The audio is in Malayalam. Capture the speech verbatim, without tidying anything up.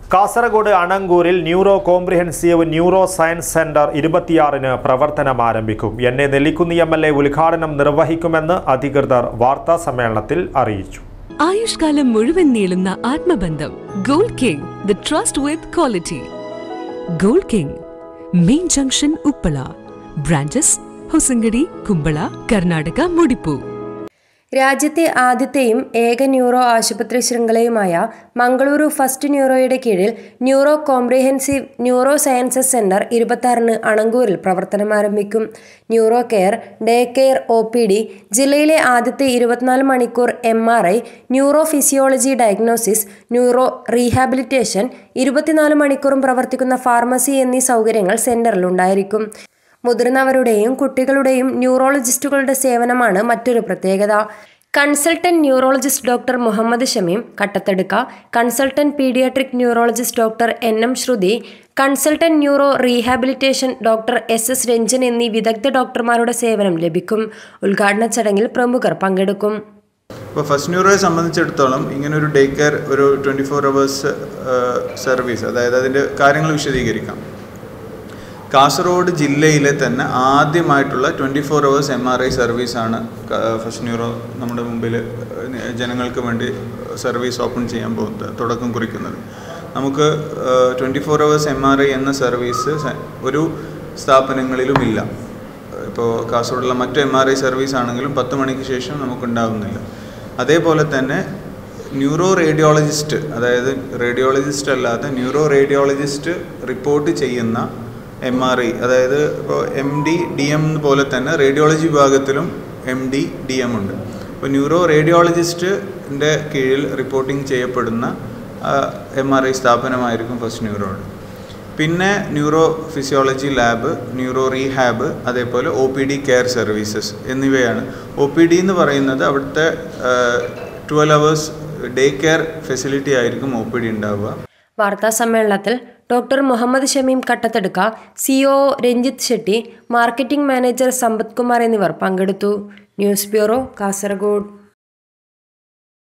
കാസർഗോഡ് അണങ്കൂരിൽ neuro comprehensive neuro science centre ഇരുപത്തിയാറിന് പ്രവർത്തനം ആരംഭിക്കും. N A Nellikunnu M L A ഉദ്ഘാടനം നിർവഹിക്കുമെന്ന് അധികൃതർ വാർത്താ സമ്മേളനത്തിൽ അറിയിച്ചു. ആയുഷ്കാലം മുഴുവൻ നീളുന്ന ആത്മബന്ധം. Gold king, the trust with quality. Gold king, main junction, Uppala. Branches Hosangadi, Kumbla, Karnataka, Mudipu. രാജ്യത്തെ ആദ്യത്തെയും ഏക ന്യൂറോ ആശുപത്രി ശൃംഖലയുമായ മംഗളൂരു ഫസ്റ്റ് ന്യൂറോയുടെ കീഴിൽ neuro comprehensive neuro sciences centre ഇരുപത്തിയാറിന് അണങ്കൂരിൽ പ്രവർത്തനം ആരംഭിക്കും. Neuro care, day care, O P D, ജില്ലയിലെ ആദ്യത്തെ ഇരുപത്തിനാല് മണിക്കൂർ M R I, neuro physiology diagnosis, neuro rehabilitation, ഇരുപത്തിനാല് മണിക്കൂറും പ്രവർത്തിക്കുന്ന ഫാർമസി എന്നീ സൗകര്യങ്ങൾ സെന്ററിലുണ്ടായിരിക്കും. മുതിർന്നവരുടെയും കുട്ടികളുടെയും ന്യൂറോളജിസ്റ്റുകളുടെ സേവനമാണ് മറ്റൊരു പ്രത്യേകത. Consultant neurologist doctor Muhammad Shameem Kattathadukka, consultant paediatric neurologist doctor N M Shruthi, consultant neuro rehabilitation doctor S S Ranjan എന്നീ വിദഗ്ധ ഡോക്ടർമാരുടെ സേവനം ലഭിക്കും. ഉദ്ഘാടന ചടങ്ങിൽ പ്രമുഖർ പങ്കെടുക്കും. ഇപ്പോൾ ഫസ്റ്റ് ന്യൂറോയെ സംബന്ധിച്ചിടത്തോളം ഇങ്ങനൊരു ഡേ കെയർ ഒരു ട്വൻറ്റി ഫോർ അവേഴ്സ് സർവീസ്, അതായത് അതിൻ്റെ കാര്യങ്ങൾ വിശദീകരിക്കാം. കാസർഗോഡ് ജില്ലയിലെ തന്നെ ആദ്യമായിട്ടുള്ള twenty four hours M R I സർവീസാണ് ഫസ്റ്റ് ന്യൂറോ നമ്മുടെ മുമ്പിൽ ജനങ്ങൾക്ക് വേണ്ടി സർവീസ് ഓപ്പൺ ചെയ്യാൻ പോകുന്നത്, തുടക്കം കുറിക്കുന്നത്. നമുക്ക് twenty four hours M R I എന്ന സർവീസ് ഒരു സ്ഥാപനങ്ങളിലുമില്ല. ഇപ്പോൾ കാസർഗോഡുള്ള മറ്റു എം ആർ ഐ സർവീസ് ആണെങ്കിലും പത്ത് മണിക്ക് ശേഷം നമുക്കുണ്ടാകുന്നില്ല. അതേപോലെ തന്നെ ന്യൂറോ റേഡിയോളജിസ്റ്റ്, അതായത് റേഡിയോളജിസ്റ്റ് അല്ലാതെ ന്യൂറോ റേഡിയോളജിസ്റ്റ് റിപ്പോർട്ട് ചെയ്യുന്ന എം ആർ ഐ, അതായത് ഇപ്പോൾ എം ഡി ഡി എം പോലെ തന്നെ റേഡിയോളജി വിഭാഗത്തിലും എം ഡി ഡി എം ഉണ്ട്. അപ്പോൾ ന്യൂറോ റേഡിയോളജിസ്റ്റിൻ്റെ കീഴിൽ റിപ്പോർട്ടിംഗ് ചെയ്യപ്പെടുന്ന എം ആർ ഐ സ്ഥാപനമായിരിക്കും ഫസ്റ്റ് ന്യൂറോഡ്. പിന്നെ neuro physiology lab, neuro rehab, അതേപോലെ O P D care services എന്നിവയാണ്. ഒ പി ഡി എന്ന് പറയുന്നത് അവിടുത്തെ twelve hours day care facility ആയിരിക്കും ഒ പി ഡി ഉണ്ടാവുക. വാർത്താ സമ്മേളനത്തിൽ doctor Muhammad Shameem Kattathadukka, C O Ranjith Shetty, marketing manager Sampath Kumar എന്നിവർ പങ്കെടുത്തു. News bureau, Kasaragod.